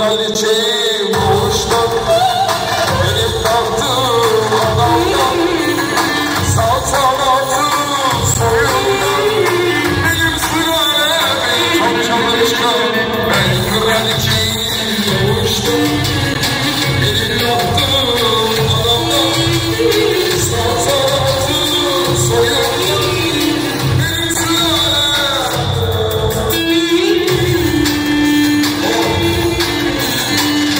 kraliçeyim doğuştan. Benim tahtım adamdan, saltanatım soyumdan. Benim sülalemim çok çalışkan, ben kraliçeyim doğuştan. Benim tahtım adamdan, saltanatım soyumdan. Benim sülalem.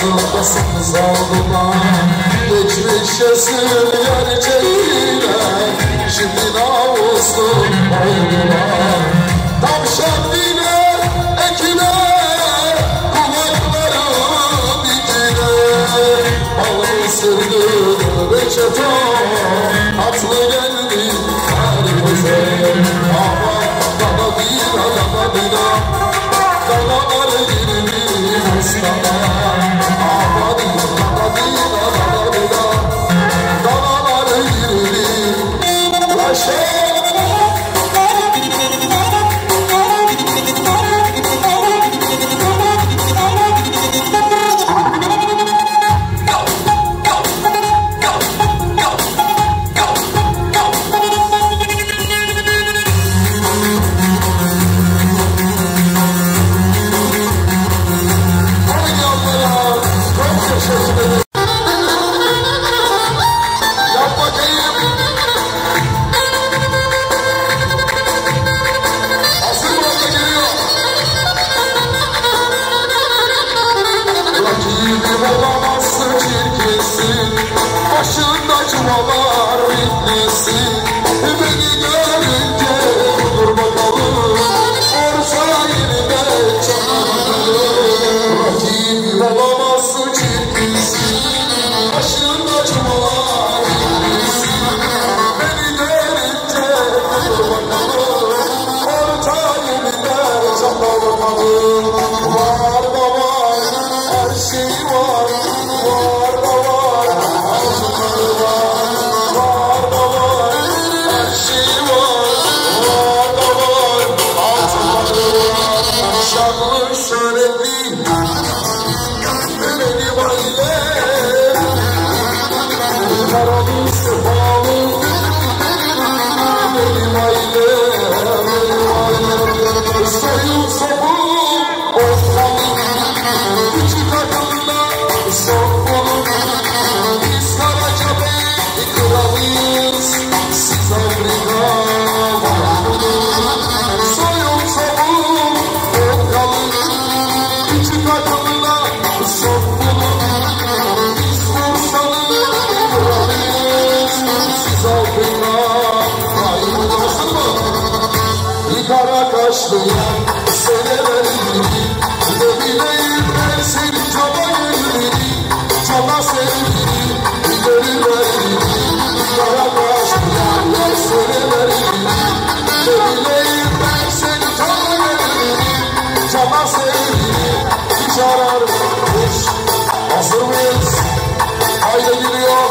Ağzındasınız aldılar Geçmiş yaşın gerçekler Şimdi namuslu oldular Tavşan dile ekine Kulaklarım dikine Balını sürdü reçete Tatlı geldi herkese Ama dana dina dana dina Danalar girdi ustana Ama dina dina dana dina Danalar girdi Yaşa Başında çuvalar bitmesin Beni görünce dur bakalım Orsa yerine çakalım Rakip olamazsın çirkinsin Başında çuvalar bitmesin Beni görünce dur bakalım Orta yerine çakal bakalım Var da var her şey var Var da var Şanlı şöhreti Beni böyle Karalı sefalı Beni böyle Soyun sopum Ortalık Küçük akılda Sopum Biz Karacabey kralıyız Siz Afrika Soyun sopum Ortalık Küçük akılda Sopum Biz Bursalı kralıyız Siz Afrika Hayır nasıl mı? Bir kara kaşlıya Senerim Ne bileyim ben seni Cana gönlüm Cana sevdim Gönlüm Kara kaşlıya Senerim Ne bileyim ben seni Cana gönlüm Cana sevdim Hiç ararmış Hazır mıyız? Haydi gidiyor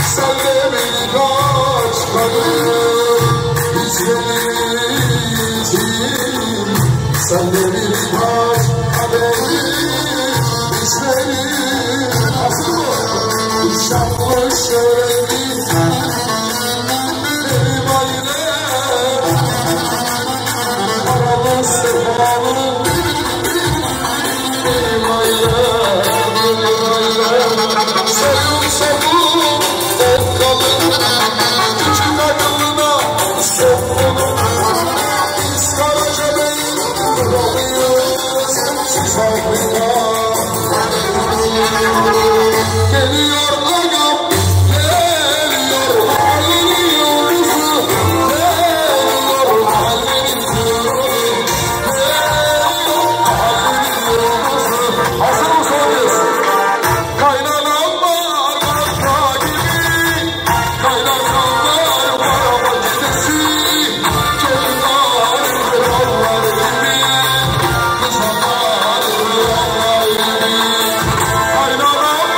Sen de birkaç kadın izlemişim. Sen de birkaç kadın izlemişim. Hazır mı? Şaplı şöyle benim ailem paralı sefalı benim ailem sayım sabun okkalı küçük akıllına sokmalı biz Karaca Bey'in kralıyız siz Afrika geliyor agam geliyor mahallenin yıldızı geliyor mahallenin kralı geliyor mahallenin yıldızı. Hazır mısınız? Kaynanam var marka gibi kaynanam var maraba gecesi çocuklar krallar gibi kızlar krallar gibi kaynanam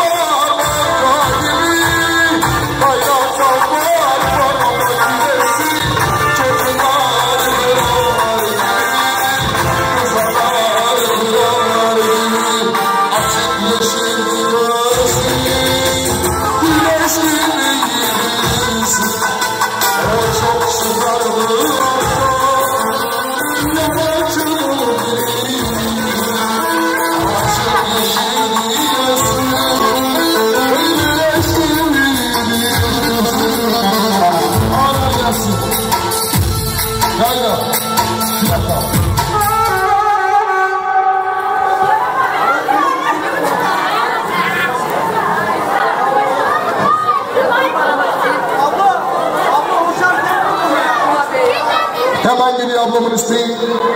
hemen geliyor ablamın isteği.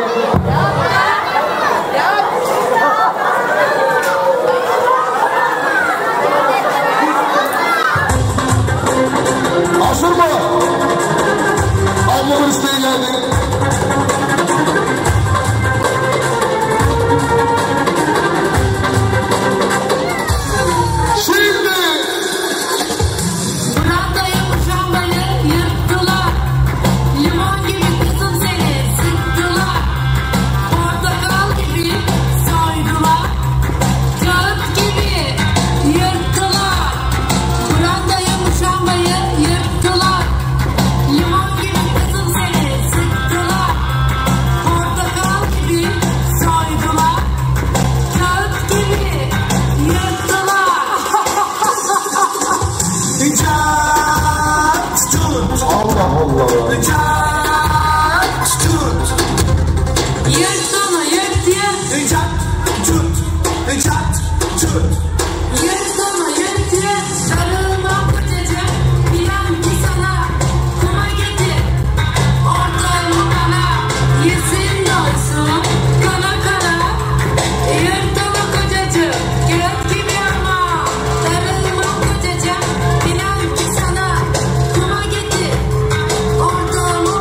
Hazır mı? Ablamın isteği geldi. Orada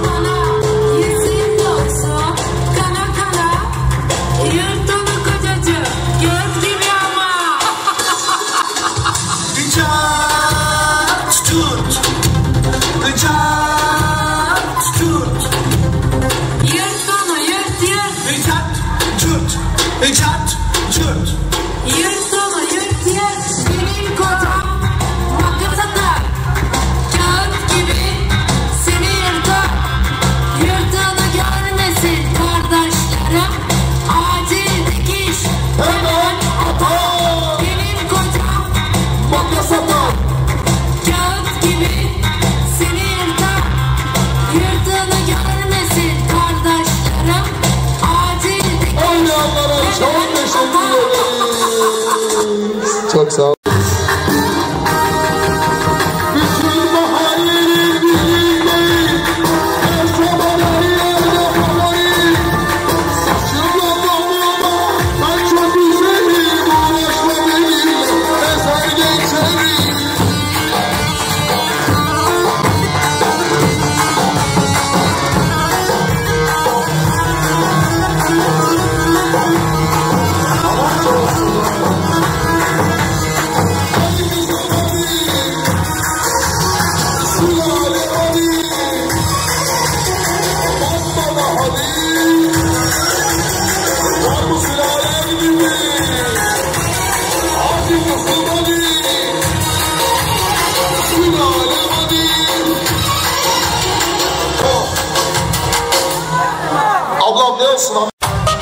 Ablam ne olsun abi?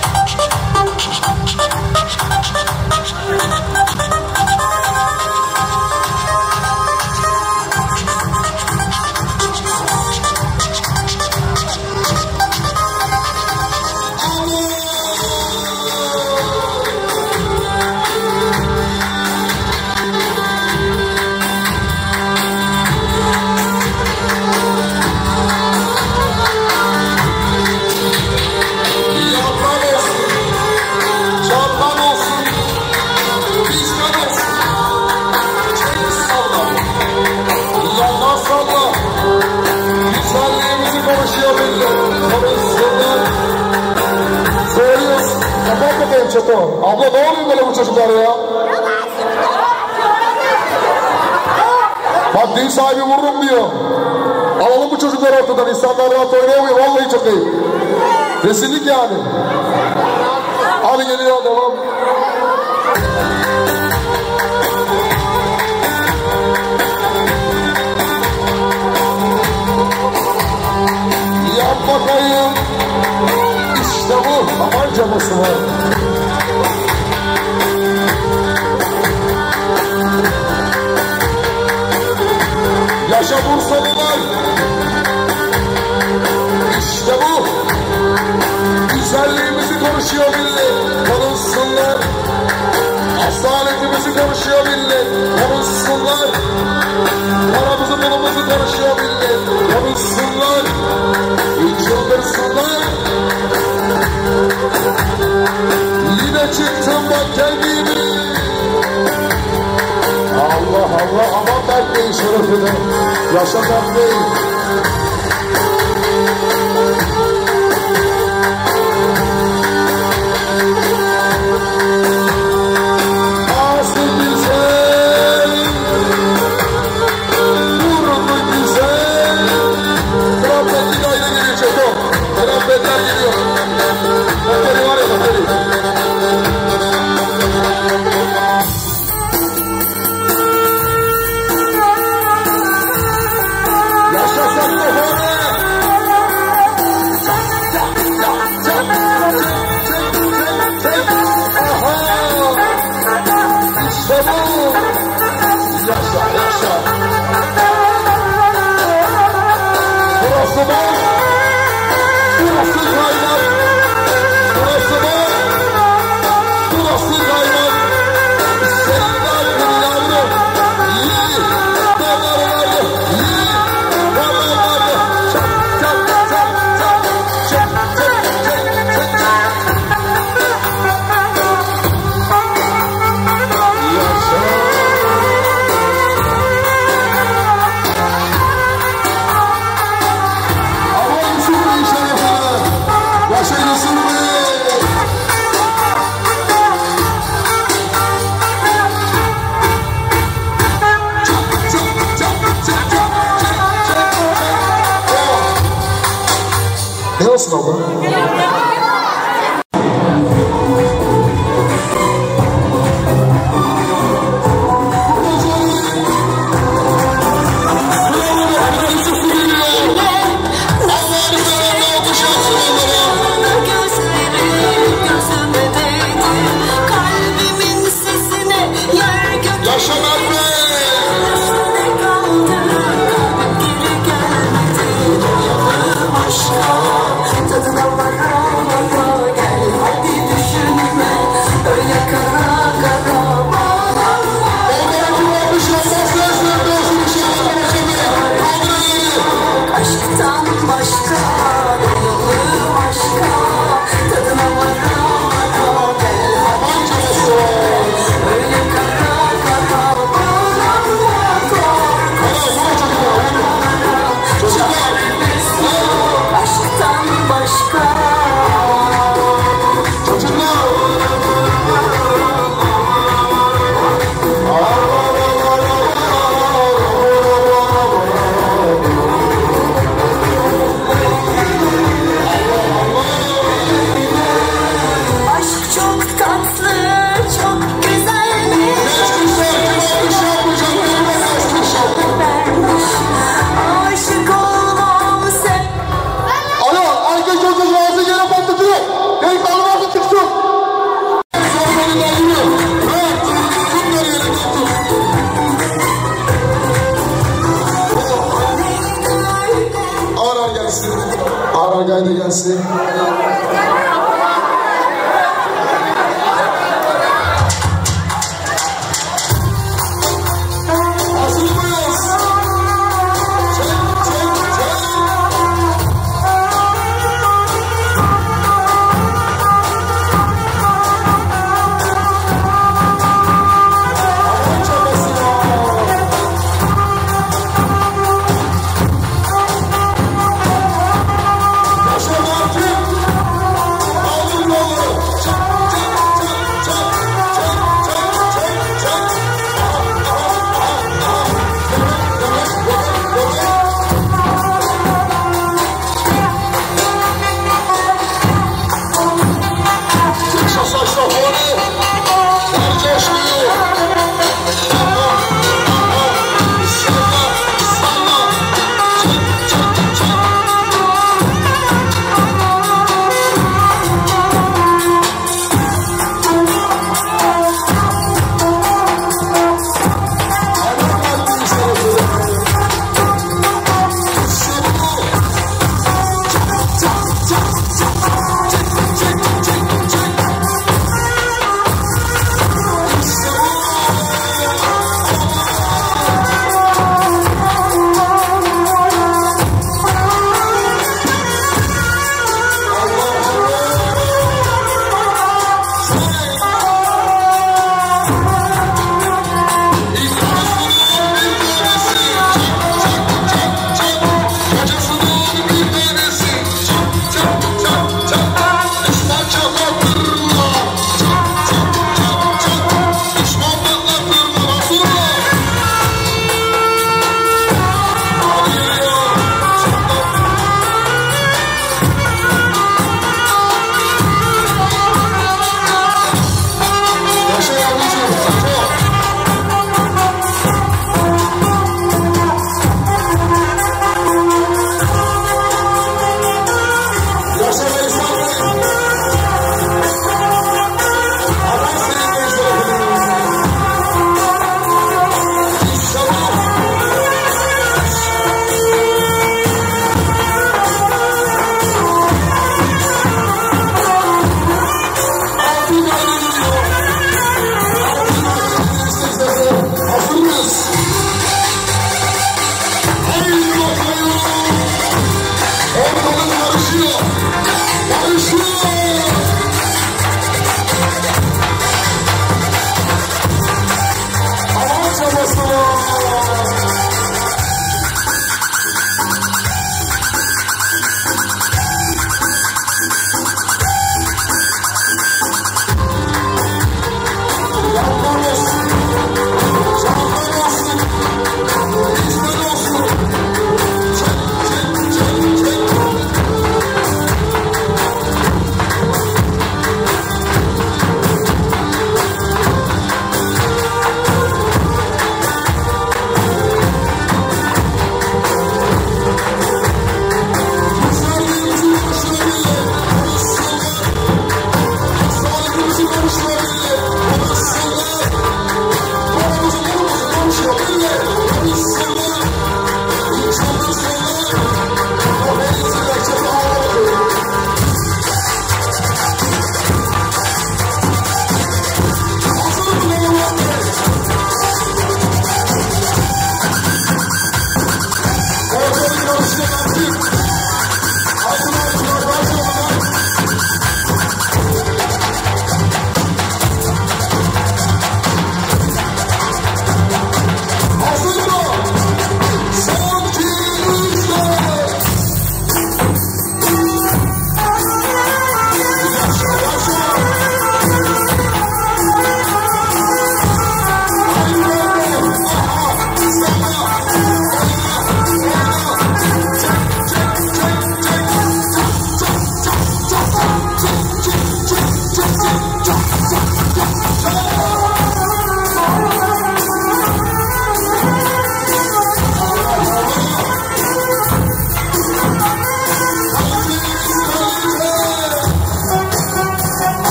Abla ne oluyor böyle bu çocuklar ya? Bak din sahibi vururum diyor. Alalım bu çocukları ortadan. İnsanlar rahat oynayamıyor. Vallahi çok iyi. Rezillik yani. Hadi geliyor devam. Yap bakayım. İşte bu. Aman caması var. Yaşa Bursalılar. İşte bu. Güzelliğimizi konuşuyor millet. Konuşsunlar. Asaletimizi konuşuyor millet. Konuşsunlar. Paramızı pulumuzu konuşuyor millet. Konuşsunlar. Çıldırsınlar. Yine çıktım bak kendimi. Allah Allah aman Berk Bey'in şerefine. Yaşa Berk Bey. Nasıl güzel, vurdu güzel. Trampetli de ayrı geliyor Çeto. Trampetler geliyor. Bateri var ya bateri. Burası var, burası kaynar, burası var, burası kaynar. Seninler bir yavrum, iyi, damlar vardı, iyi, damlar vardı. Çak, çak, çak, çak, çak, çak, çak, çak, çak. Ne olsun abla? Tadına bakar Bergay da gelsin.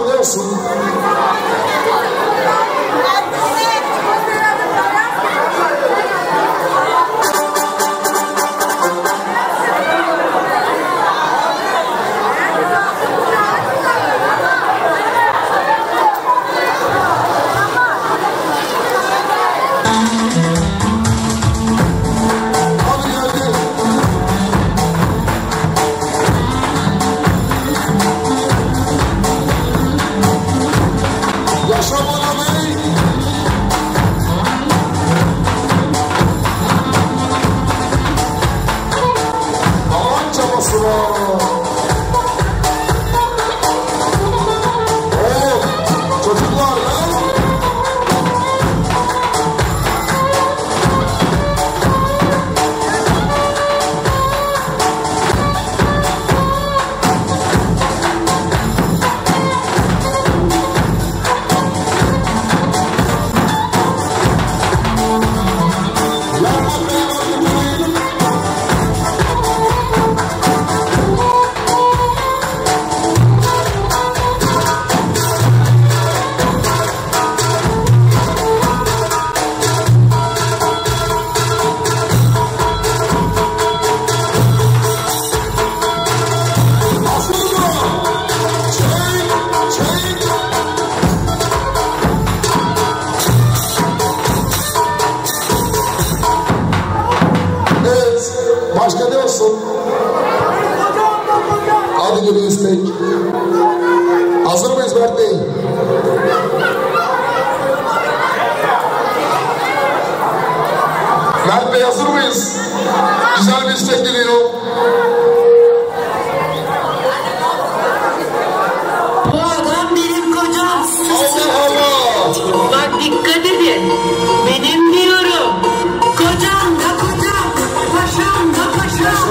biliyorsun. Başka ne olsun? Hadi gelin istek. Hazır mıyız Mert Bey? Mert Bey hazır mıyız? Güzel bir istek geliyor. Bu adam benim kocam. Allah Allah! Bak dikkat edin. Benim diyorum. Kocam da kocam. Paşam da paşam.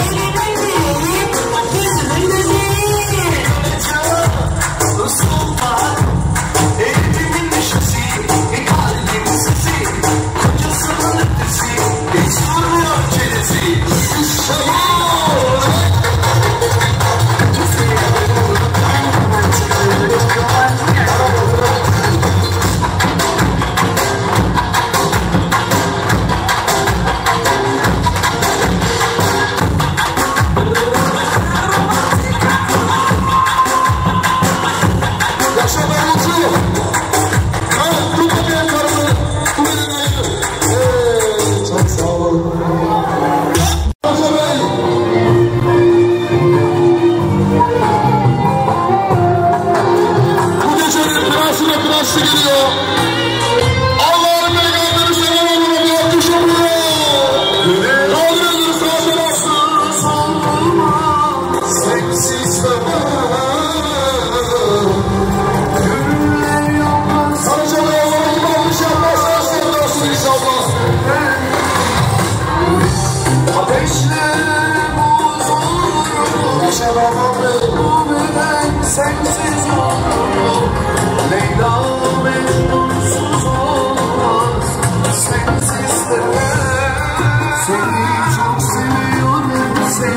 Sensiz olur Leyla Mecnunsuz olmaz Sensiz de seni çok seviyorum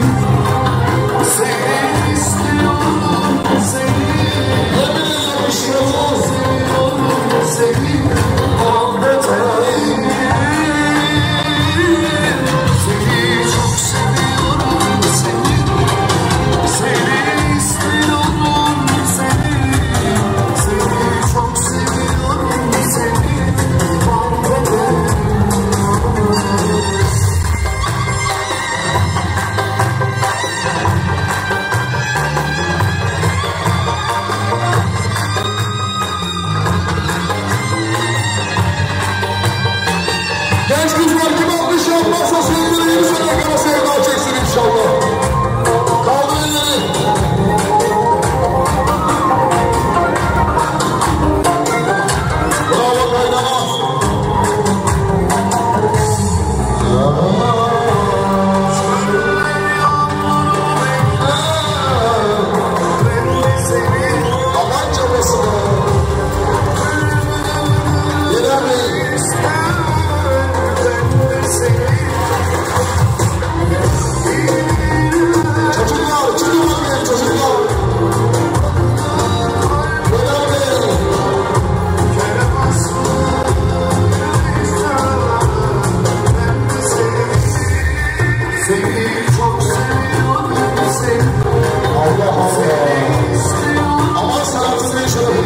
seni istiyorum seni seviyorum seni muhabbetayım seni çok seviyorum seni istiyorum seni çok seviyorum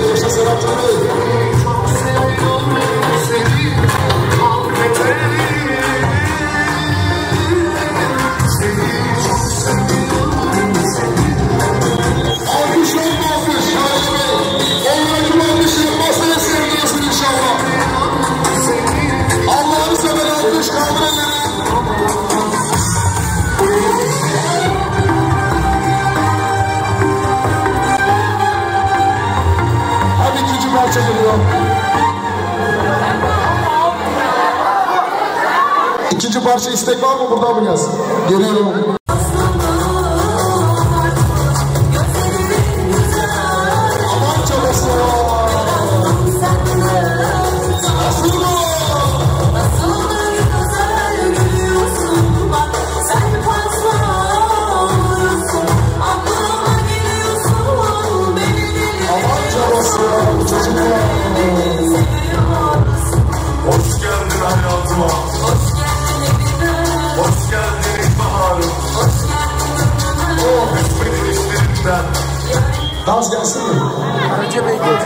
Yaşa Serhat Bey. Çok seviyorum seni, affederim. Seni çok seviyorum seni. Alkış olmazmış Şahin Bey. Onların alkışını masaya sevdiyorsun inşallah. Allah'ını sever alkış kaldır elleri. Hadi ikinci parça geliyor. İkinci parça istek var mı? Buradan mı gelsin? Geliyorum. Aman çabası. Nasıl mı? Aman çabası. Çocuklar. Hoş geldin hayatıma. Hoş geldin ilkbaharım. Düşmedin işlerinden. Dans gelsin mi? Recep Bey geç.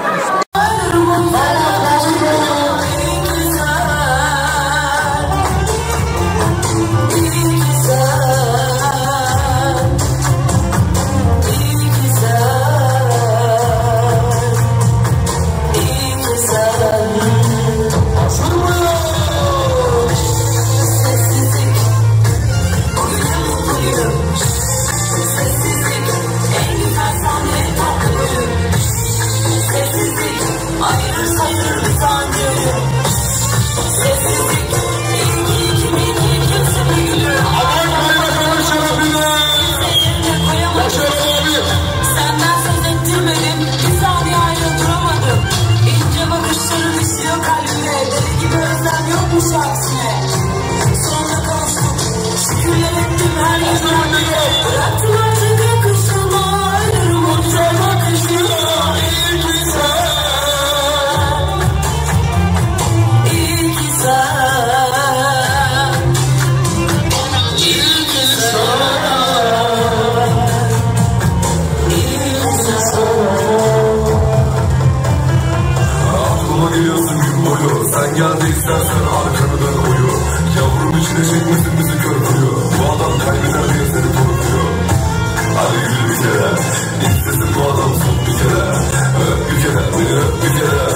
Senden söz ettirmedim, bir saniye ayrı duramadım. İnce bakışların işliyor kalbime, deli gibi özlem yokmuş aksine. Sonra kavuştuk, şükürler ettim her yerden. Bıraktım artık akışıma, ölürüm onca bakışıma. İyi ki sen, iyi ki sen, iyi ki sen. Aklıma geliyorsun gün boyu. Sen geldiysen sen arkanı dön uyu. Yavrum içine çekmesin bizi kör kuyu. Bu adam kaybeder diye seni korkuyor. Hadi gül bir kere. İstesin bu adam son bir kere. Öp bir kere, beni öp bir kere.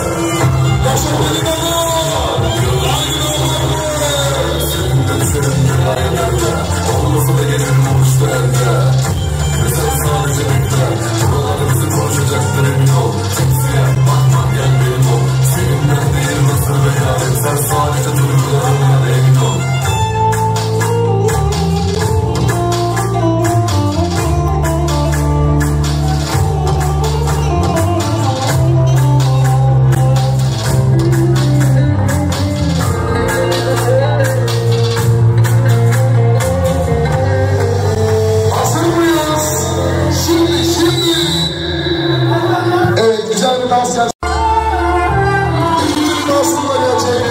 Olmasa da gelirim olmuştu elde. Ve sen sadece bekle. Buralarda bizi konuşacaktır emin ol. Kimseye bakmam gel benim ol. Seninle değil nasıl be yarim. Sen sadece duygularımla emin ol. Hazır mıyız? Şimdi. Evet, güzel bir dans gelsin. İkinci dansında gelecek.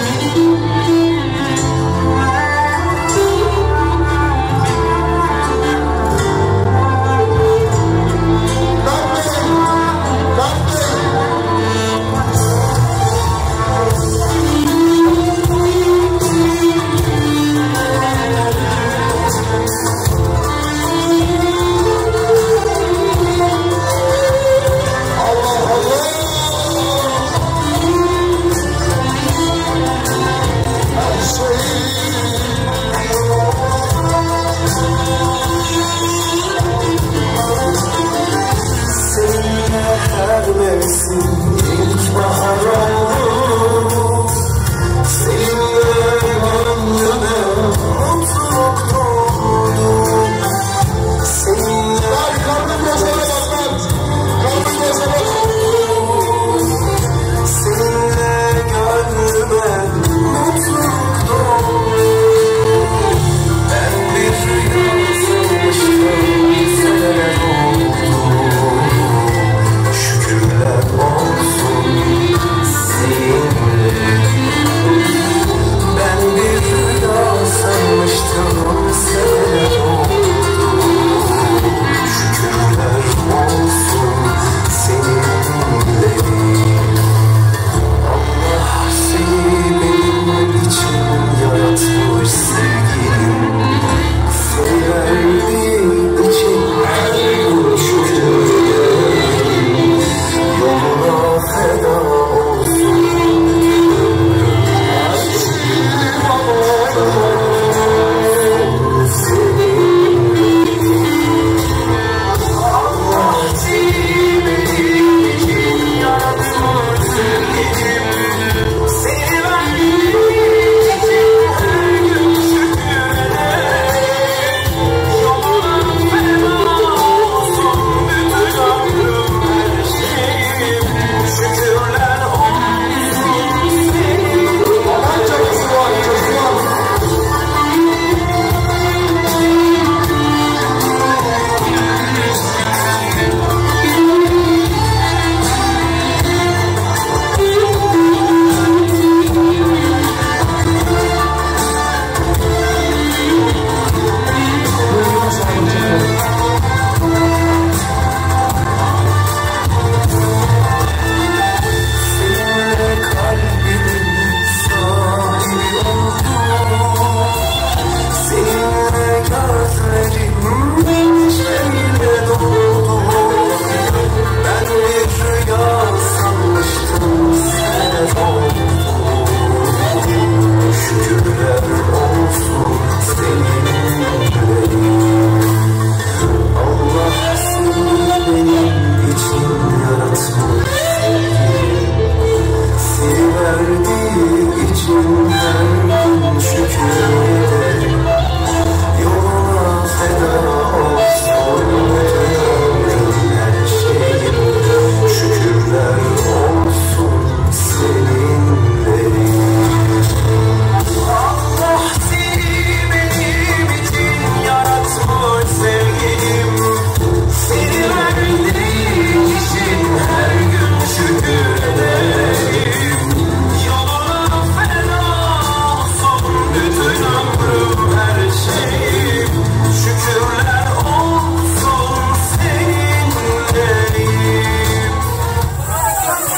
Her mevsim ilkbahar oldu. Seninle gönlüme mutluluk doğdu. Seninle Kalbim gözlere bak. Kalbim gözlere bak. Seninle gönlüme mutluluk doğdu. Ben bir rüya sanmıştım, seneler oldu. Şükürler olsun.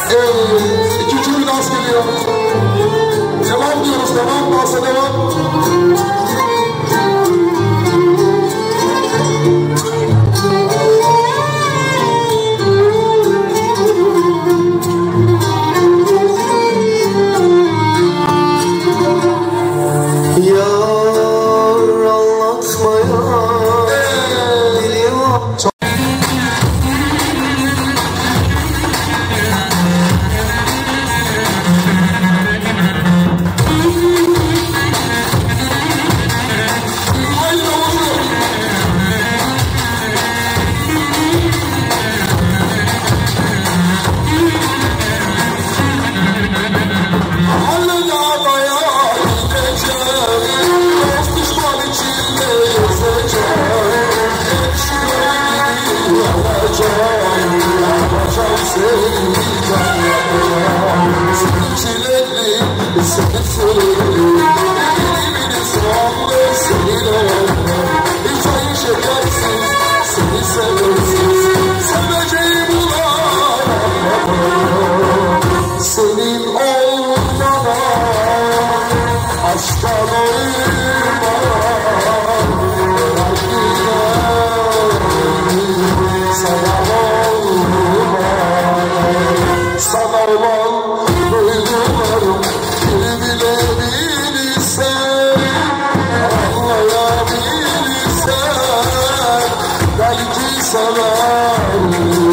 İkinci bir dans geliyor. Devam diyoruz, devam, dansa devam. Senin olmana aşktan sana olan duygularım bir bile bilsen, anlayabilirsen belki severim.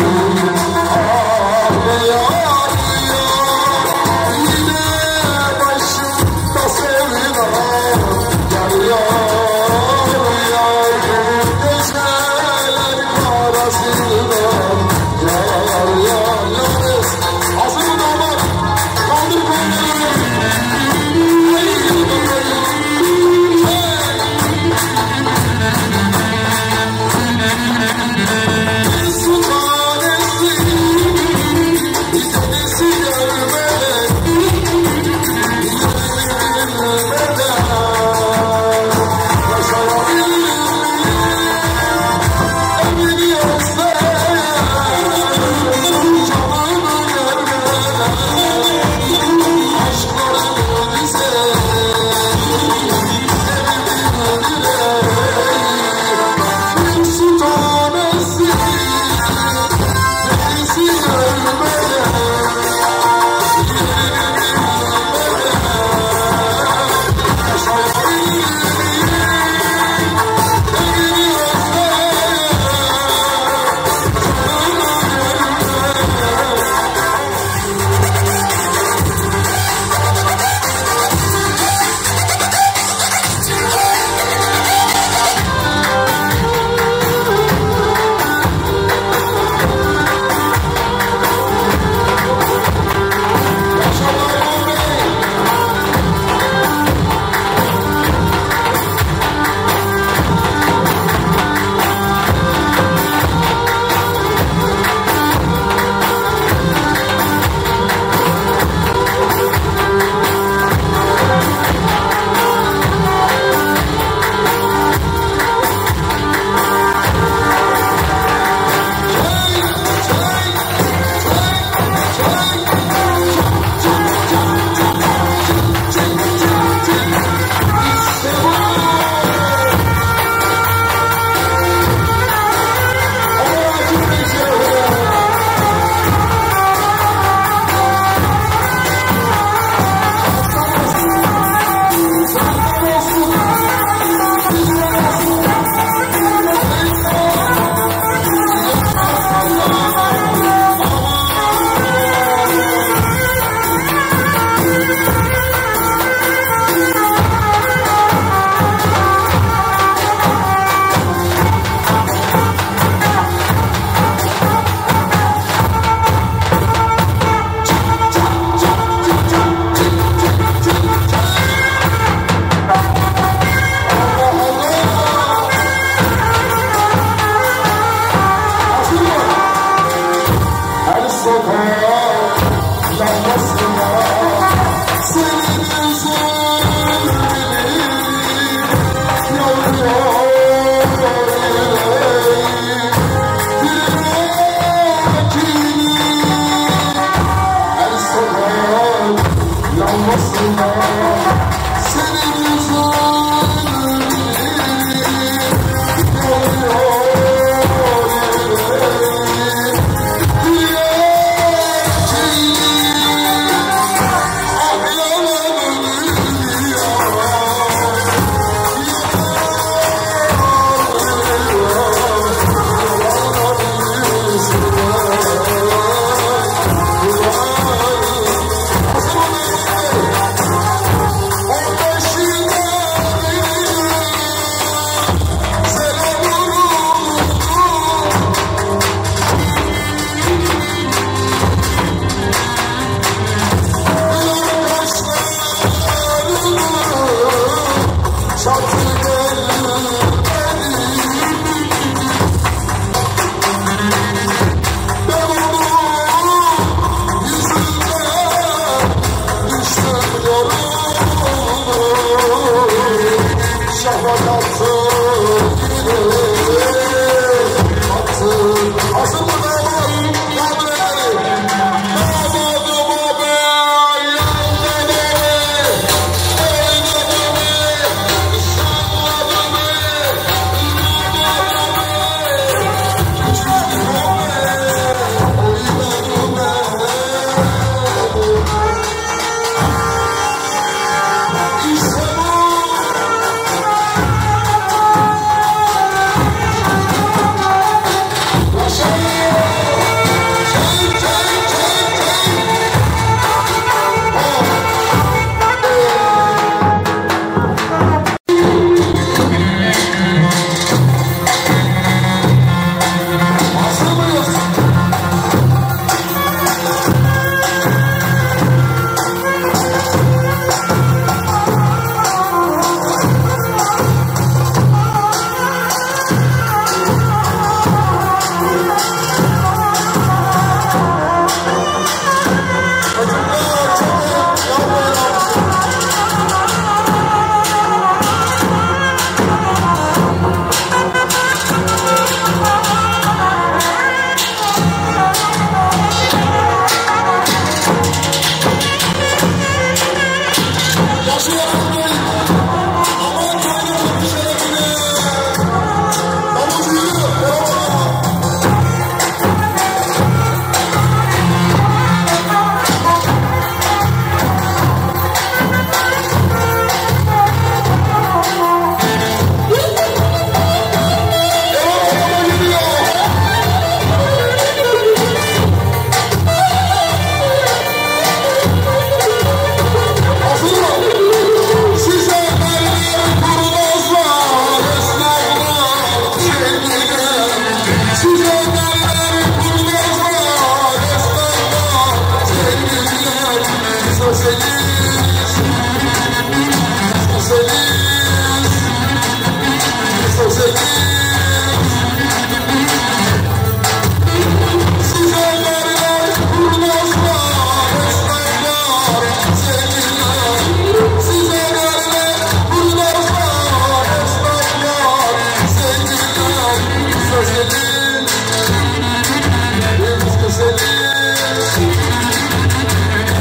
Ağlayan yine başımda sevda, yar yar yar geceler karasında, yar yar yar. Hazır mı?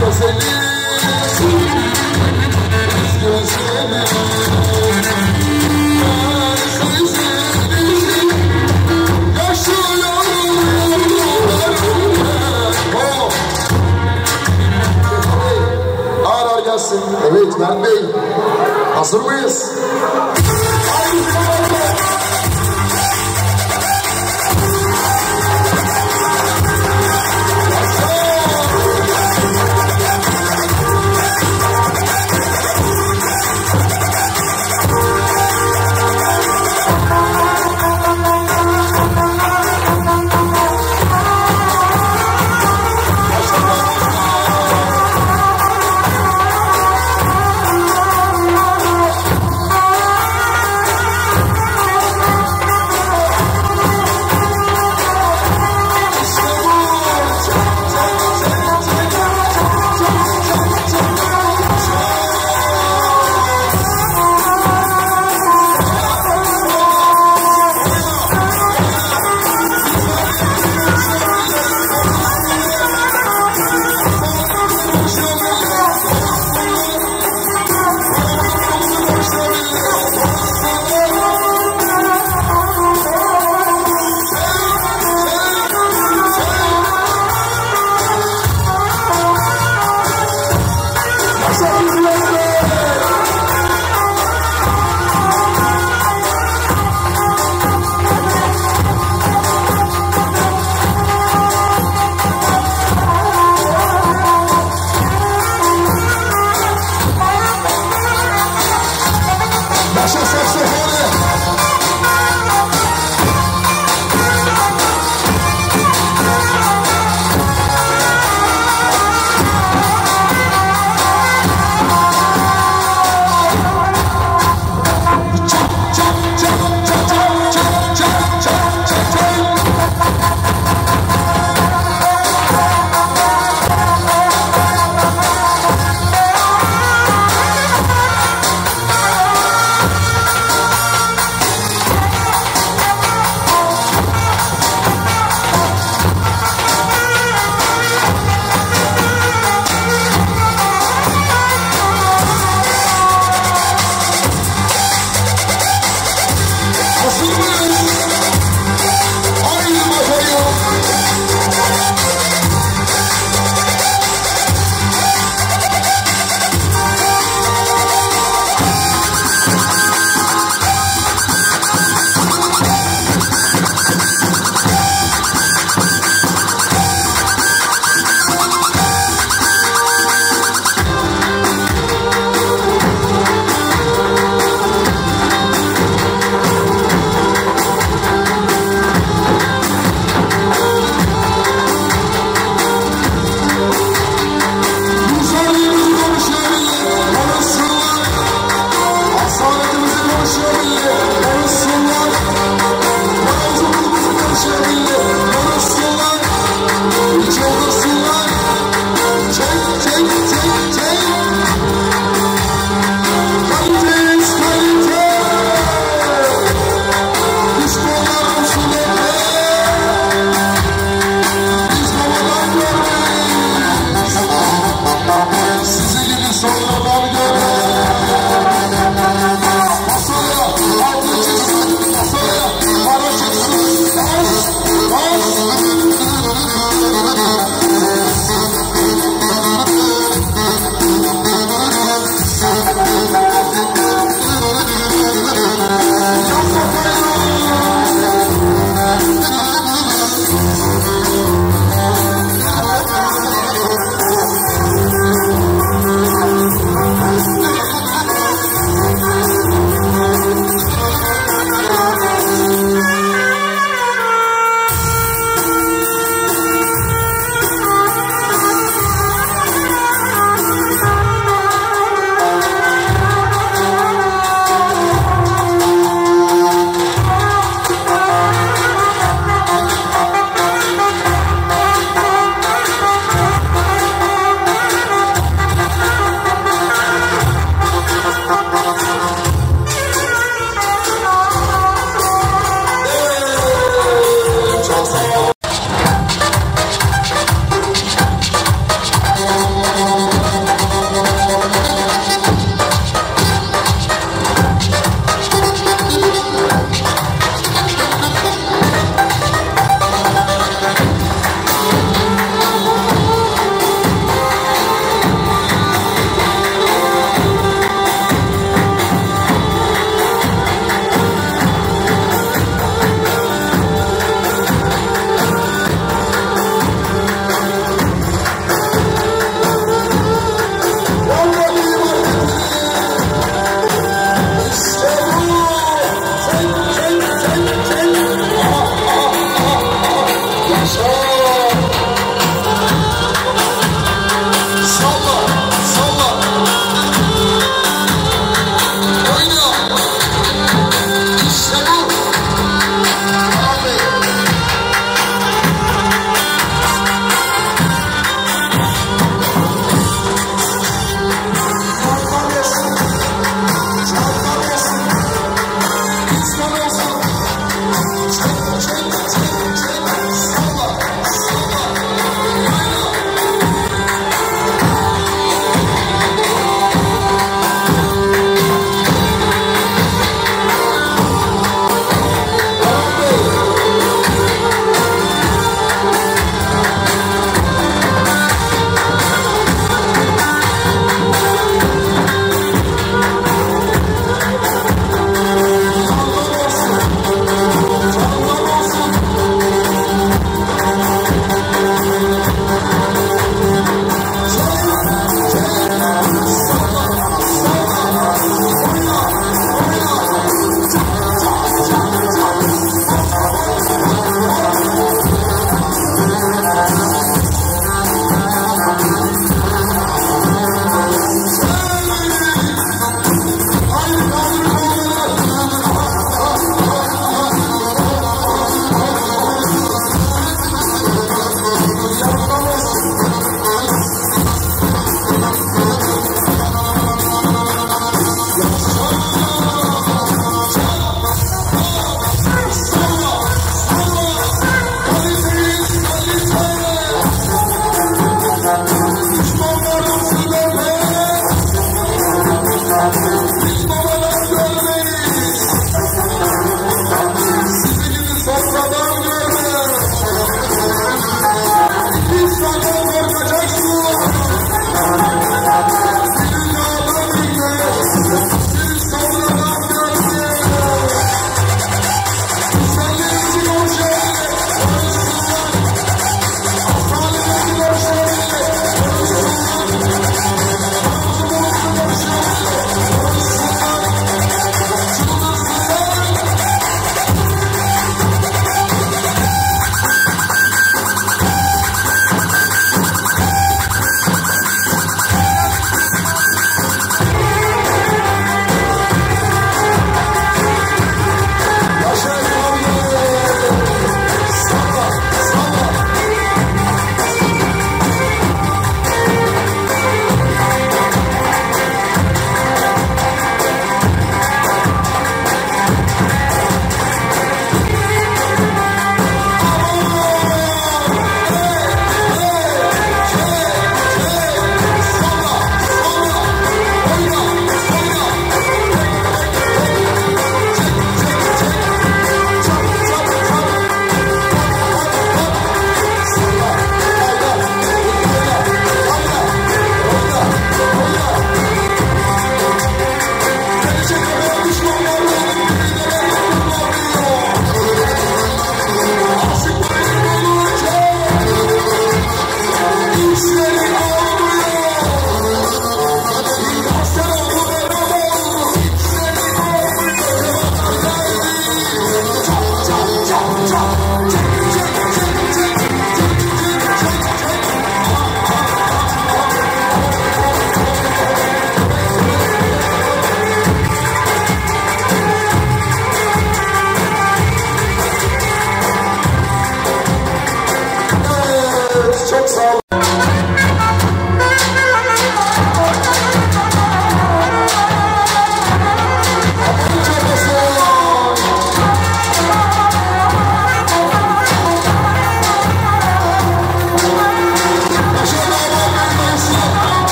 Evet, Ben Bey, hazır mıyız?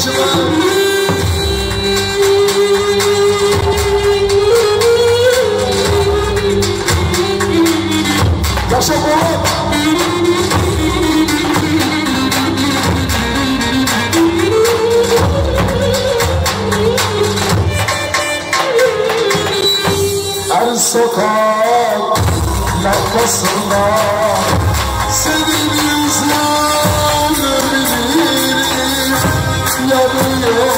Sokak lafasında senin yüzün bilirim yanıyor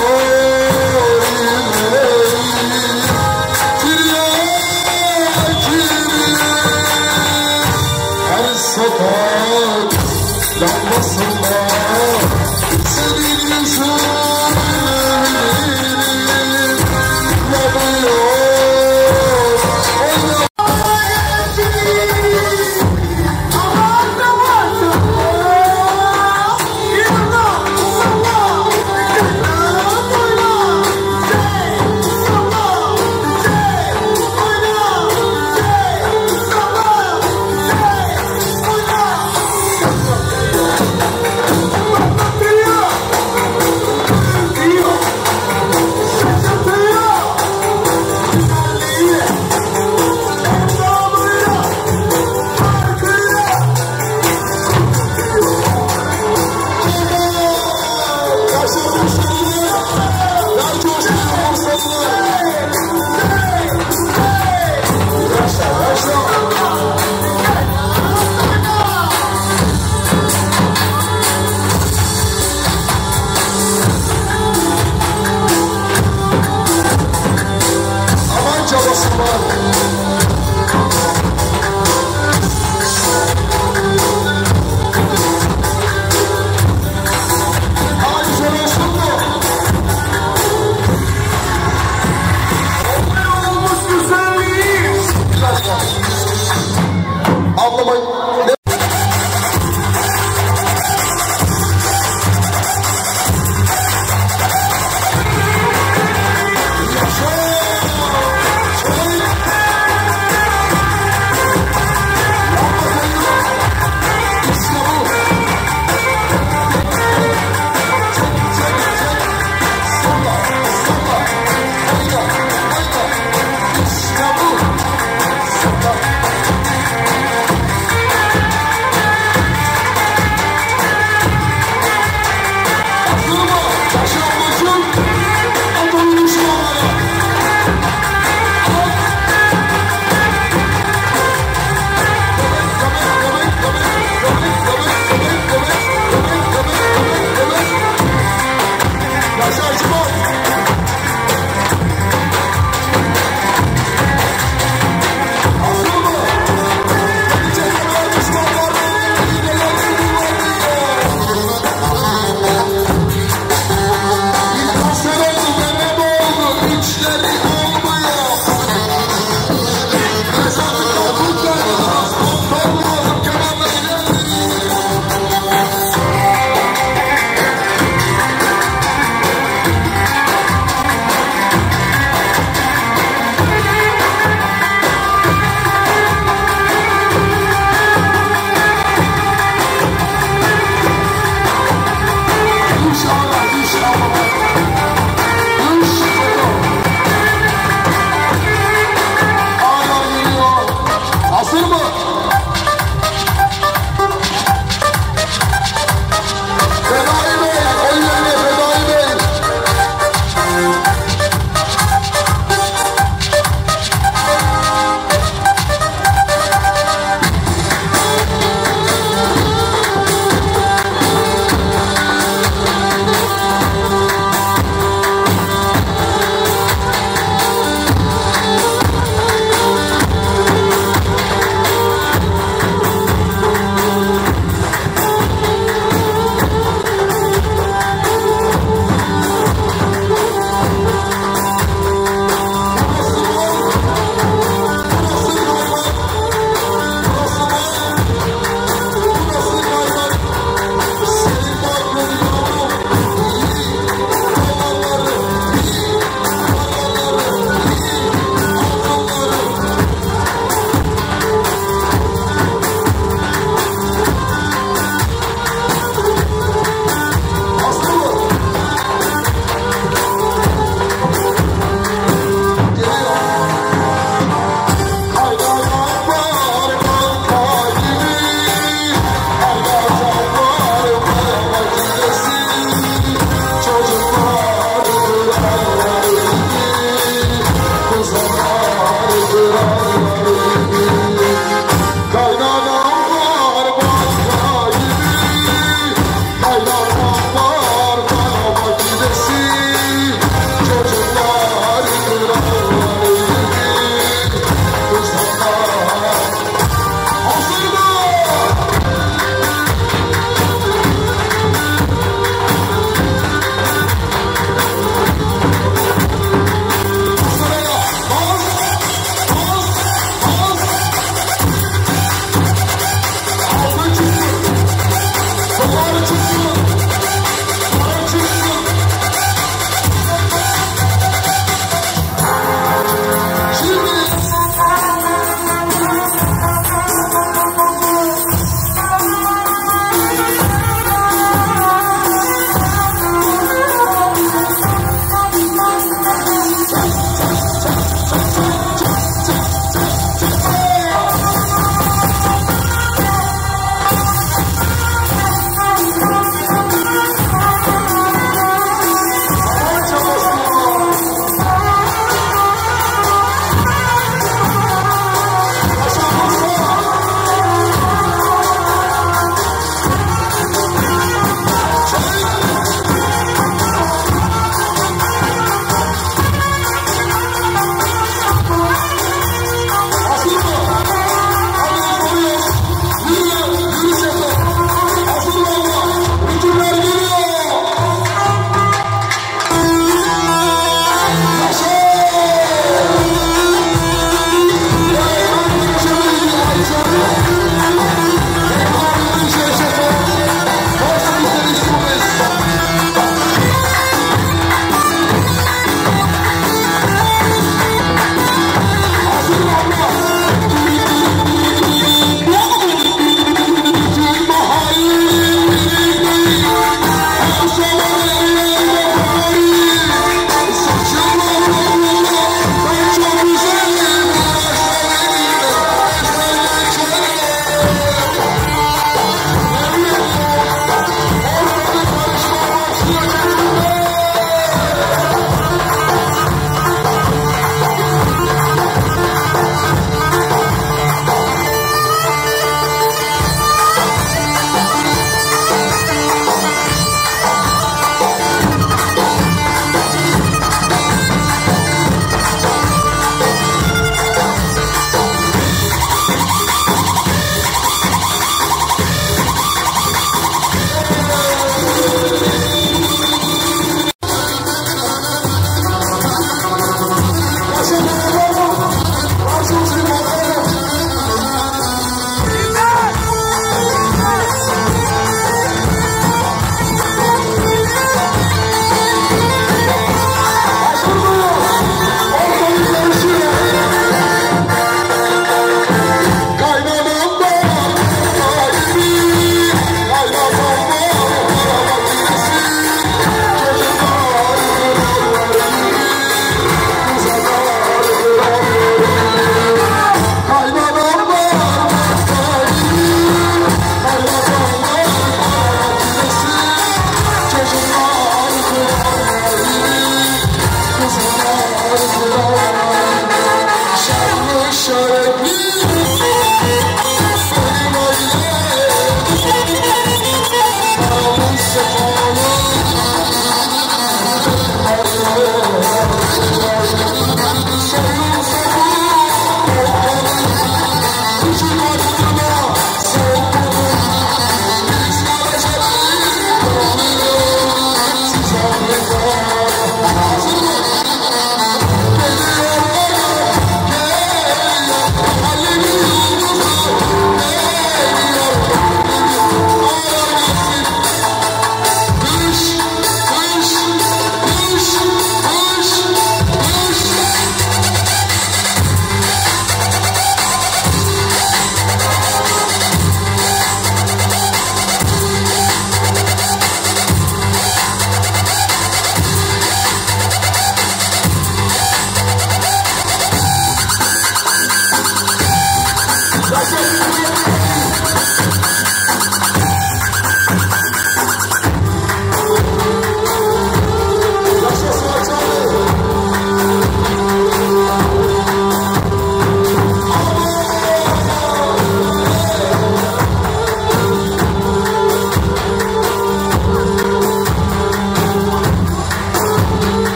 yüreğim tiryakirim her sokak lafasında senin yüzün bilirim yanıyor.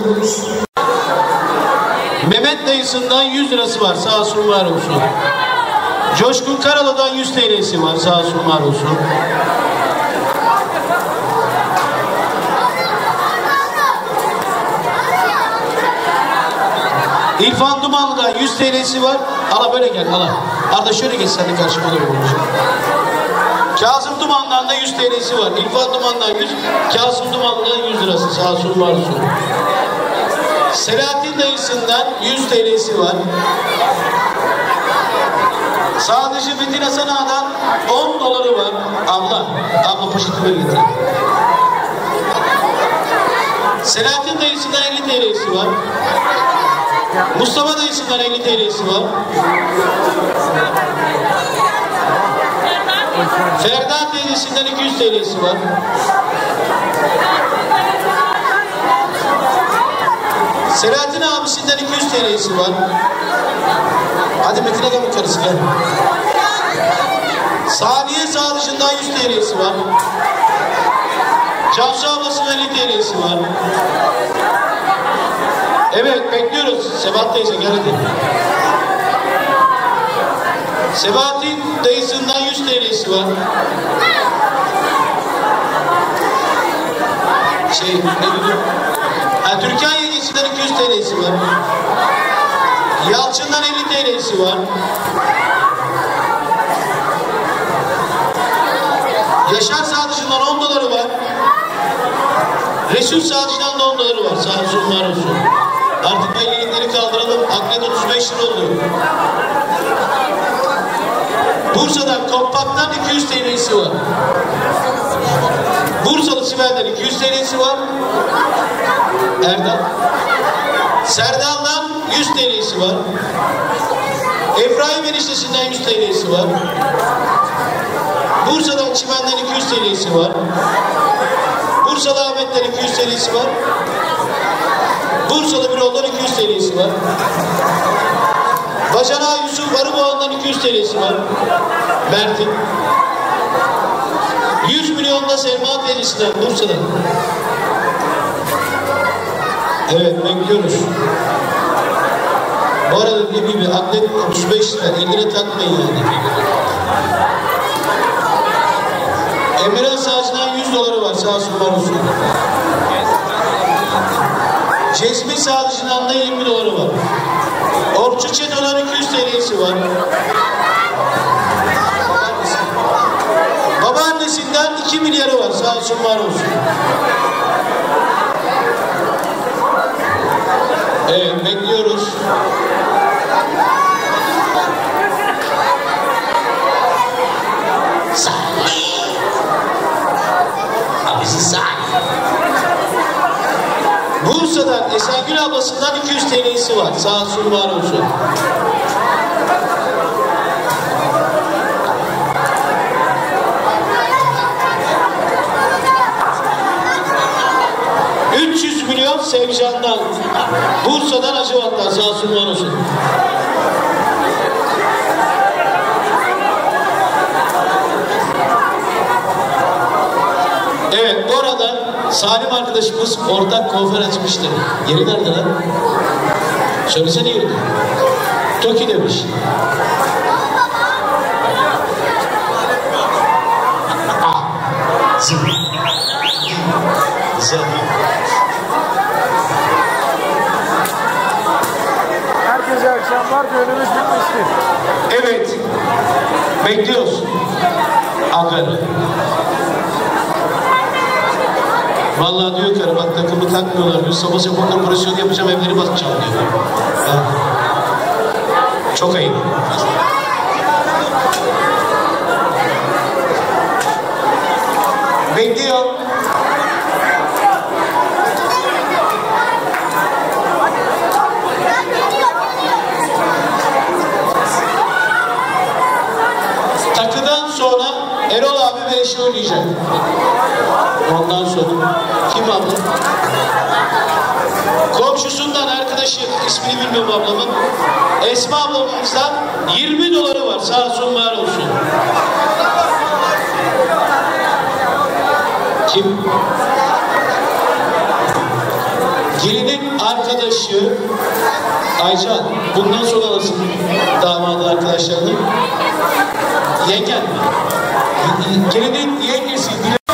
ediyoruz. Mehmet dayısından 100 lirası var, sağ olsun var olsun. Coşkun Karalı'dan 100 TL'si var, sağ olsun var olsun. İrfan Dumanlı'dan 100 TL'si var. Ala böyle gel, ala. Arda şöyle geç, sen de karşıma doğru olacak. Kazım Dumanlı'dan da 100 TL'si var. İrfan Dumanlı'dan 100, Kazım Dumanlı'dan 100 lirası, sağ olsun var olsun. Selahattin dayısından 100 TL'si var. Sadıcı Metin Hasan Ağa'dan 10 doları var. Abla poşetimi getir. Selahattin dayısından 50 TL'si var. Mustafa dayısından 50 TL'si var. Ferda teyzesinden 200 TL'si var. Selahattin abisinden 200 TL'si var. Hadi Metin'e gel yukarısı gel. Saniye Sadıcı'ndan 100 TL'si var. Cansu ablasından 50 TL'si var. Evet bekliyoruz. Sebahat teyze gel hadi. Sebahat'in dayısından 100 TL'si var. Ne diyor? Türkan yengesinden 200 TL'si var. Yalçın'dan 50 TL'si var. Yaşar Sadıcı'ndan 10 doları var. Resul Sadıcı'dan da 10 doları var. Sağ olsun var olsun. Artık belgelikleri kaldıralım. Aklet 35 lira oldu. Bursa'dan Kompak'tan 200 TL'si var. Bursalı Sibel'den 200 TL'si var. Erdal. Serdal'dan 100 TL'si var. Efraim eniştesinden 100 TL'si var. Bursa'dan Çimen'den 200 TL'si var. Bursalı Ahmet'ten 200 TL'si var. Bursalı Birol'dan 200 TL'si var. Bacana Yusuf Arıboğan'dan 200 TL'si var. Mert'in. 100 milyonda Selma teyzesinden Bursa'dan. Evet bekliyoruz. Bu arada dediğim gibi atlet 35 lira. Eline takmayın yani. Emirhan Sağcı'dan 100 doları var. Sağ olsun var olsun. Cesmi Sağcı'dan da 20 doları var. Orçu Çeto'dan 200 TL'si var. Babaannesinden 2 milyarı var. Sağ olsun var olsun. Evet bekliyoruz. Bursa'dan Esengül ablasından 200 TL'si var. Sağ olsun var olsun. milyon Sevcan'dan, Bursa'dan Hacivat'tan sağ olsun var olsun. Evet, bu arada Salim arkadaşımız ortak konfer açmıştı. Yeri nerede lan? Söylesene yeri. Toki demiş. Herkese akşamlar, düğünümüz bitmişti. Evet, bekliyoruz. Ankara. Vallahi diyor karı, bak takımı takmıyorlar diyor. Sabah sabah operasyon yapacağım, evleri basacağım diyor. Ha. Çok ayıp. Bekliyor. Takıdan sonra Erol abi ve eşi oynayacak. Ondan sonra kim abla? Komşusundan arkadaşı, ismini bilmiyorum ablamın. Esma ablamızdan 20 doları var. Sağ olsun var olsun. Kim? Gelinin arkadaşı Aycan, bundan sonra alırsın damadı arkadaşlarını. Yengen. Gelinin yengesi.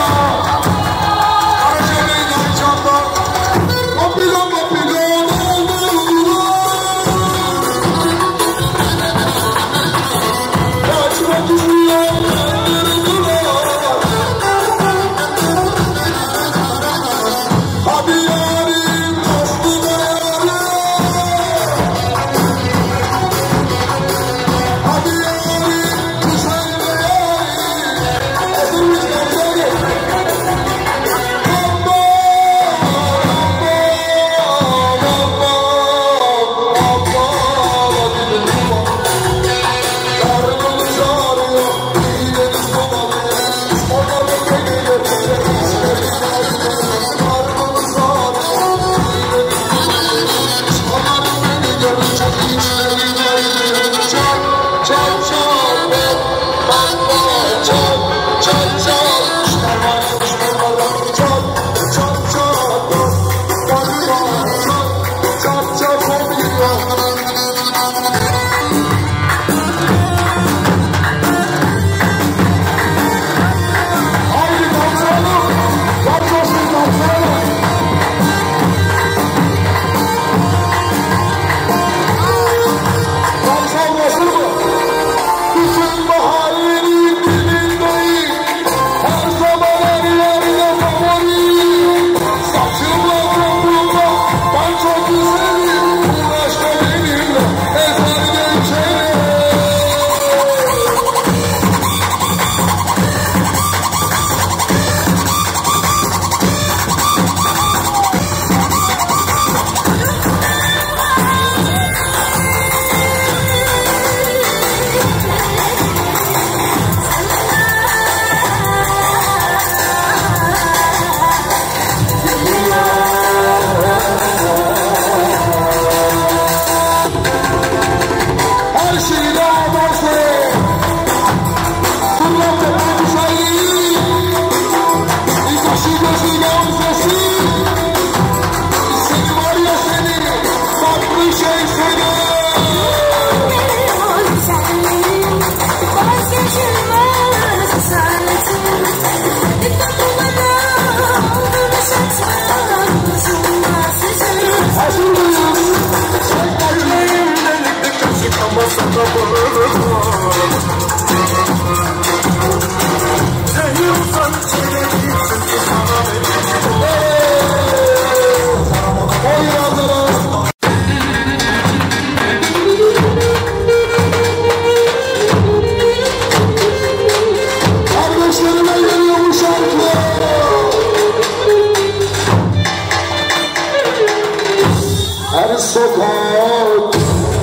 Sokak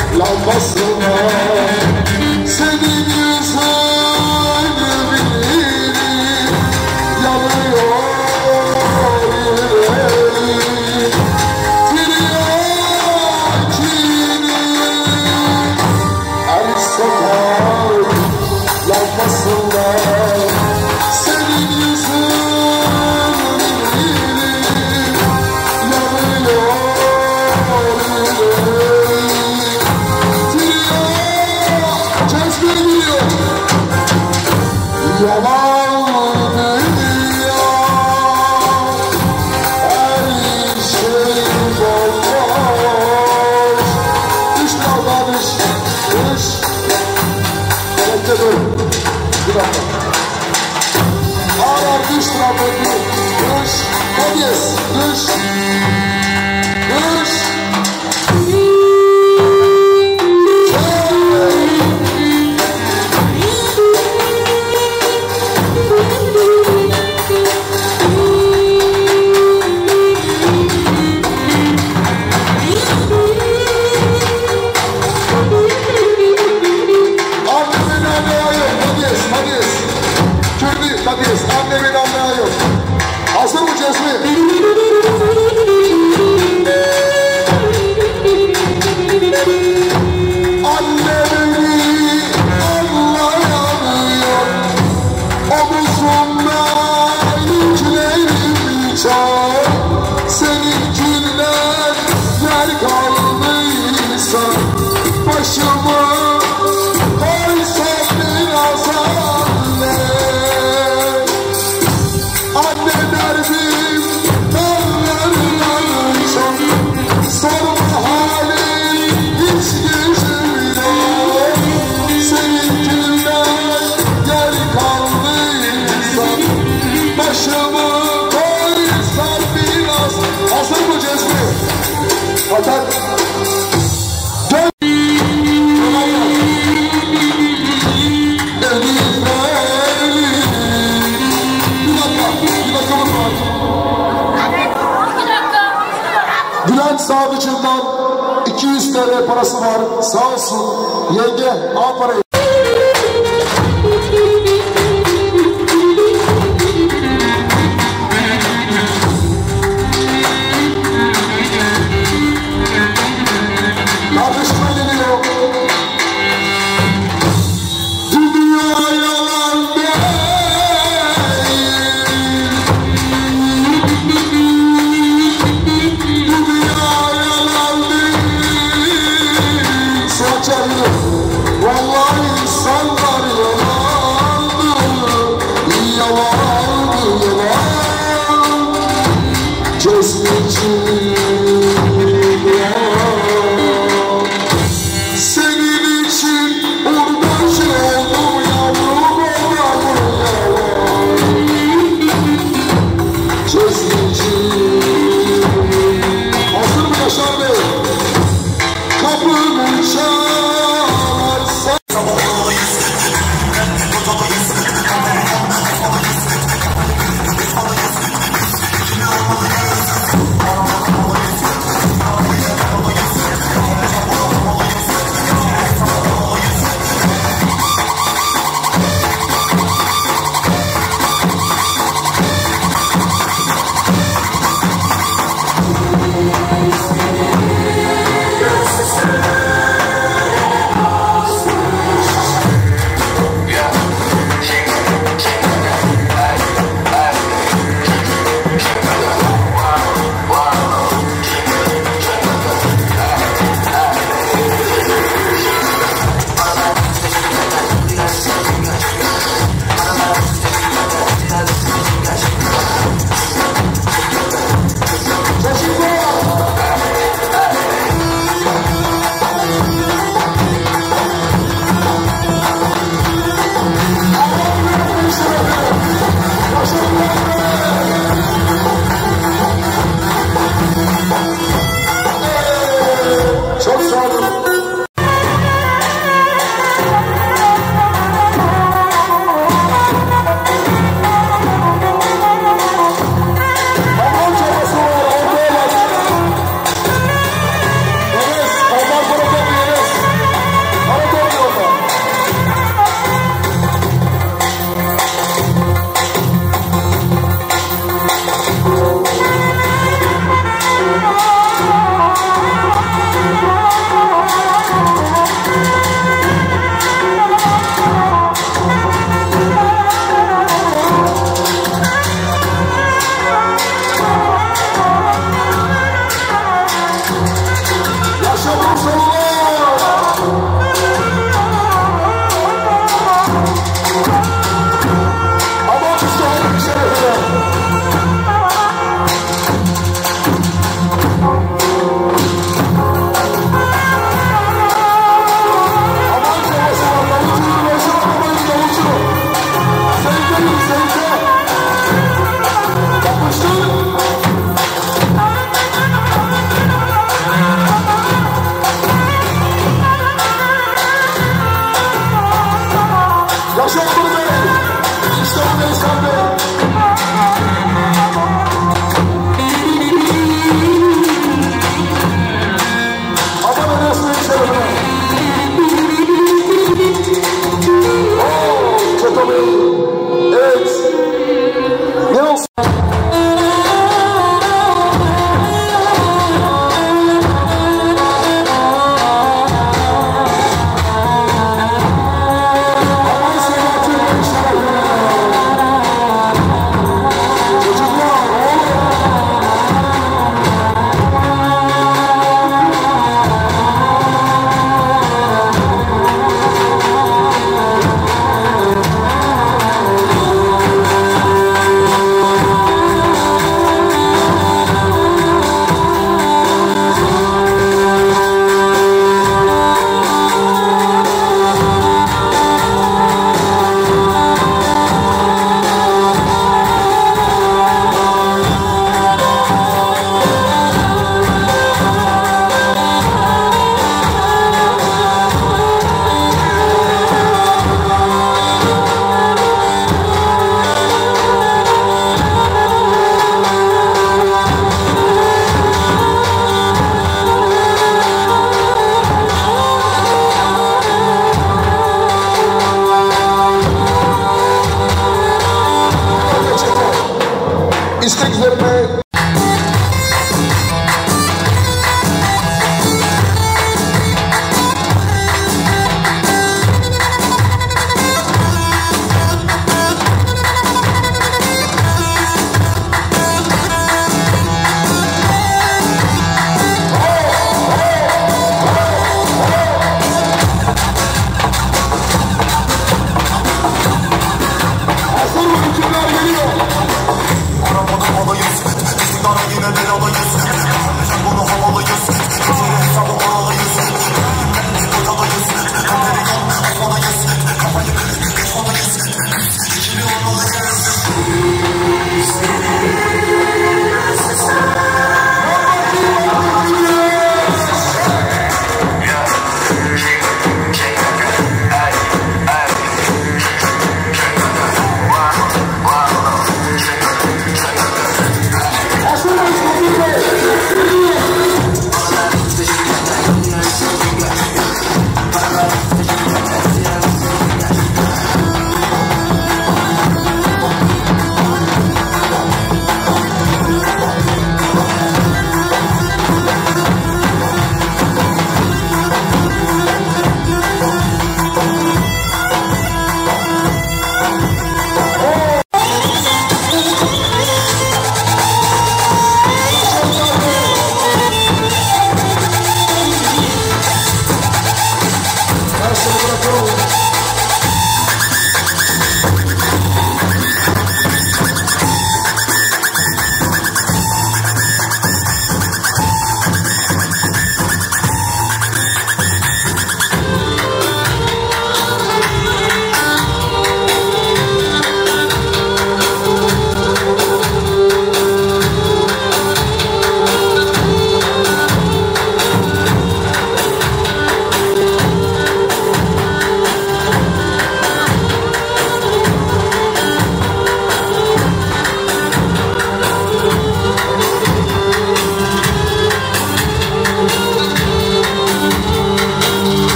lambasına senin yüzün bilir yanıyor yüreğim tiryakini her sokak lambasına senin yüzün bilir yanıyor. yer kaldıysa başımı koysam biraz anne. Anne derdim dağlardan çok, sorma halim hiç yüzüne. Seninkinden yer kaldıysa başımı koysam biraz. Hazır mı Cezmi? Atar. Bülent Sadıç'ından 200 TL parası var. Sağ olsun. Yenge al parayı. Kardeşime geliyor. Dünya yalan değil. Vallahi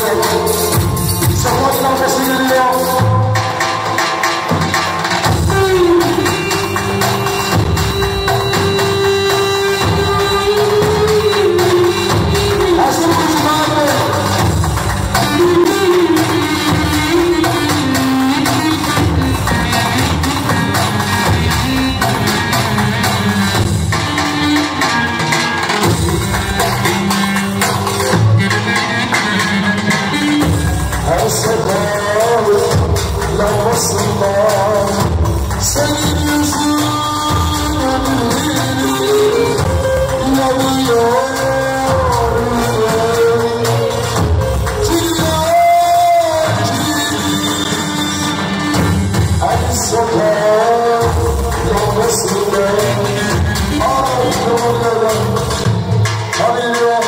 Şafak nafesi geliyor. Hazır mısın abi? Her sefer lambasında senin yüzün yanıyor. Her sefer lambasında ağrıyorum. Tanıyor.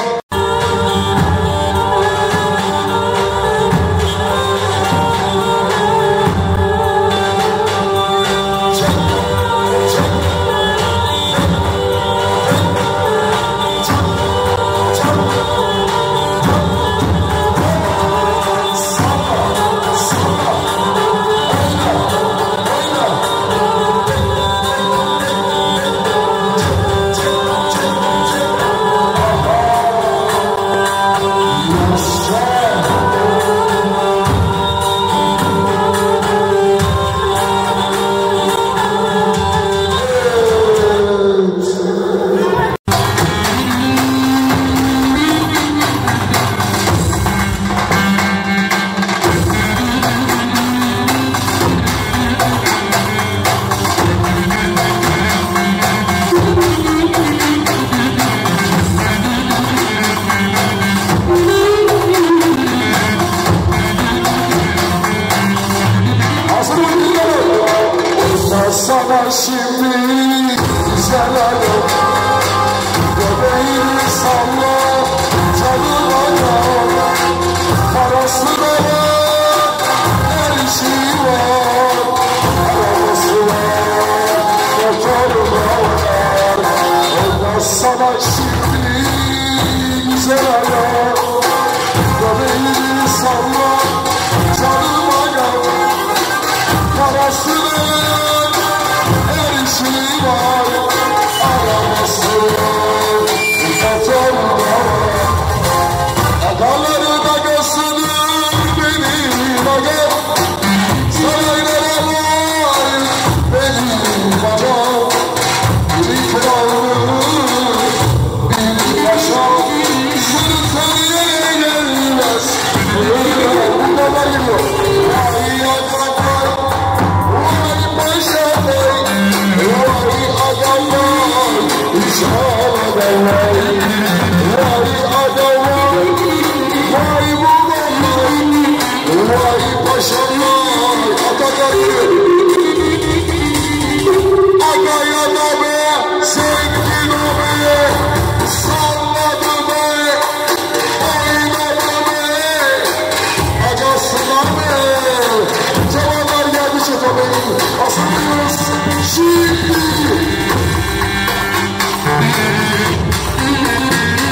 Sana şimdi güzel ayol, göbeğini salla, canıma yol. Parası da var, her şeyi var. Arabası var, motoru da var. Olmaz sana şimdi güzel ayol, göbeğini salla, canıma yol. Parası da var, her şeyi var. Arabası var, motoru da var. Adaları da görsünür benim aga. Saraylara var benim baba. Bir krallı bir paşa, sırtını yere gelmez. Burada da geliyor. Vay adamlar, vay paşa bey, vay adamlar, içhaneler. Vay adamlar, vay babamlar, vay paşalar. Atakarı Agaya da be, zengin o be, salladı be, oynadı be, acasına be. Cevaplar geldi çete benim, hazırlıyoruz şimdi.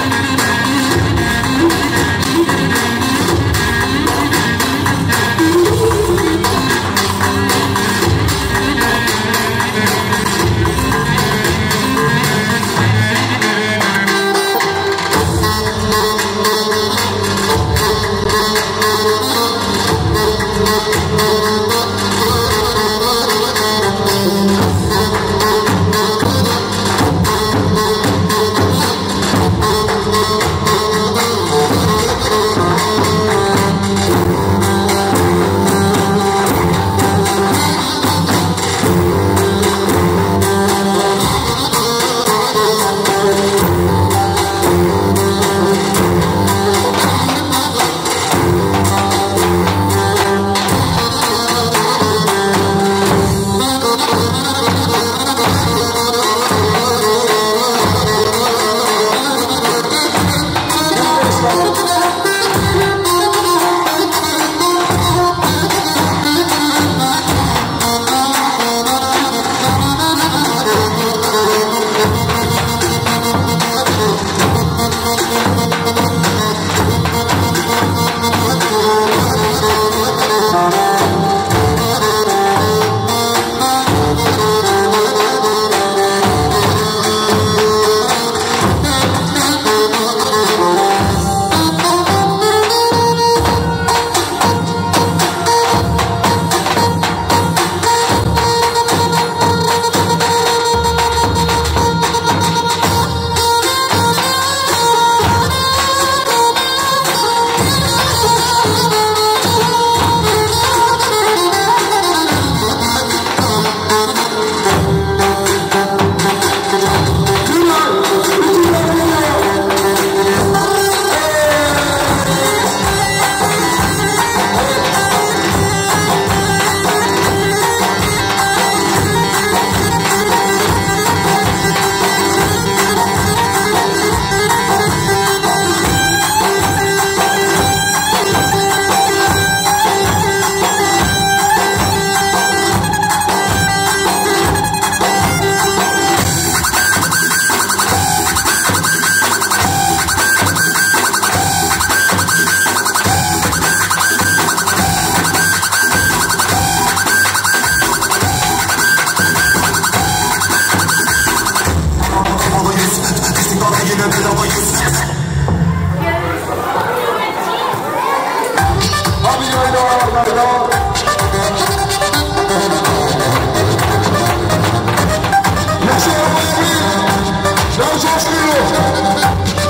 akşamlar. Yaşar abi, ben coşkuyorum.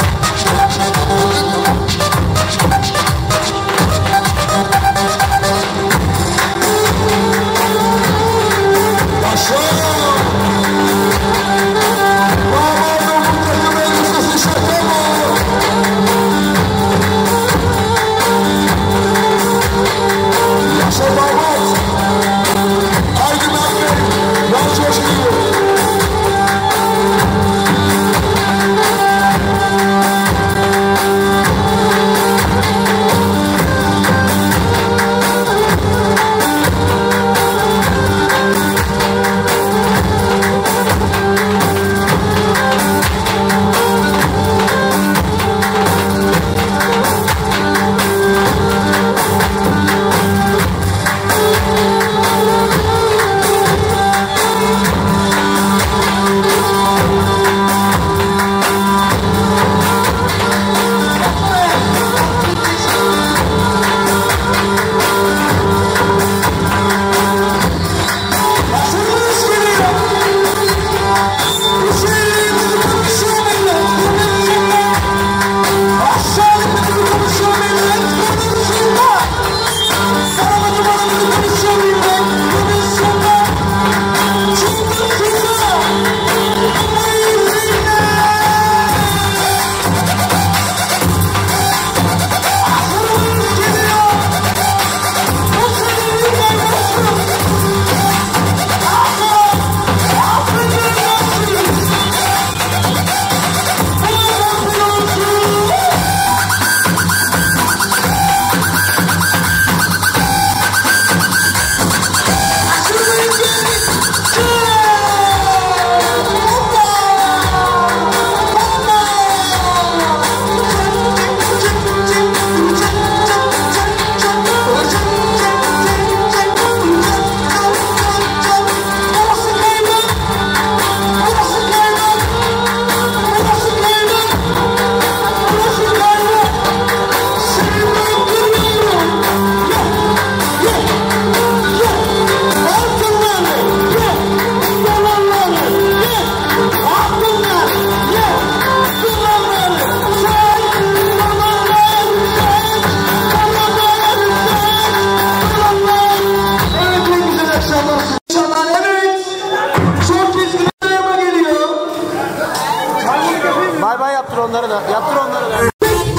Bay bay yaptır onları da. Yaptır onları da.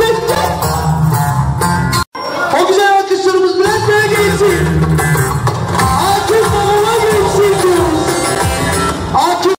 O güzel alkışlarımız bırakmaya gelsin. Akif babama gelsin diyoruz. Akif.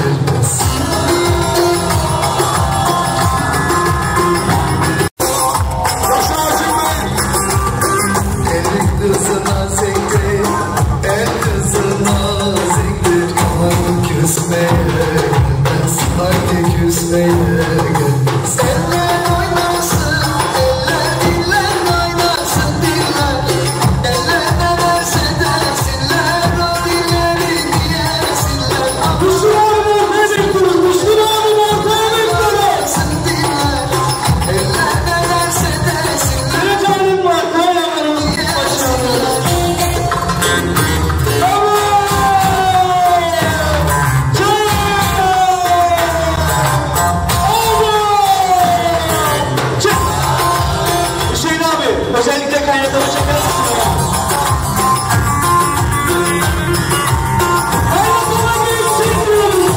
El kızına zengin, el kızına zengin. Aman küsmeye gelmez, haydi küsmeye gelmez. Eller oynasın, eller diller oynasın diller. Eller ne derse desinler, o dilleri diyesinler. Müslüman abi ne bekliyoruz? Müslüman abi ortaya bekliyoruz. Diller, eller ne derse desinler. Ne canım var? Kayalarımız başarılı. Hüseyin abi özellikle kaynakları çeker misin ya? Kaynaklara gelsin diyoruz.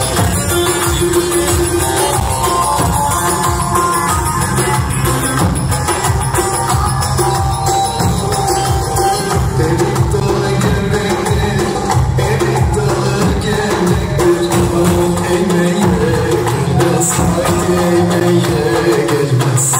Erik dalı gelmektir, erik dalı gelmektir. Aman eğmeye gelmez, haydi eğmeye gelmez.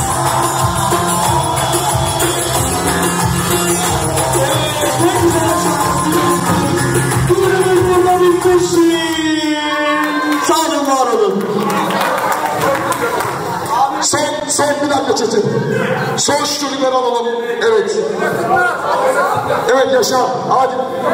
Buyurun burada bitmişsin. Sağ olun, var olun. Son bir dakika Çetin. Son şu çocukları alalım. Evet. Evet Yaşar. Hadi.